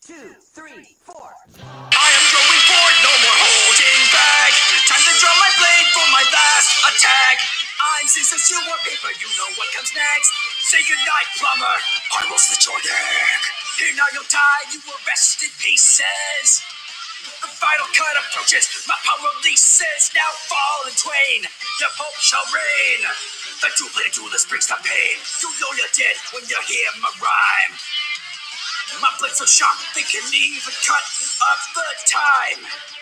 2, 3, 4. I am going forward, no more holding back. Time to draw my blade for my last attack. I'm scissors, you want paper, you know what comes next. Say goodnight, plumber, I will slit your neck. Here now you'll die, you will rest in pieces. The final cut approaches, my power releases. Now fall in twain, your hope shall reign. The two-bladed duelist brings the pain. You know you're dead when you hear my rhyme. My blades so sharp, they can even cut up the time.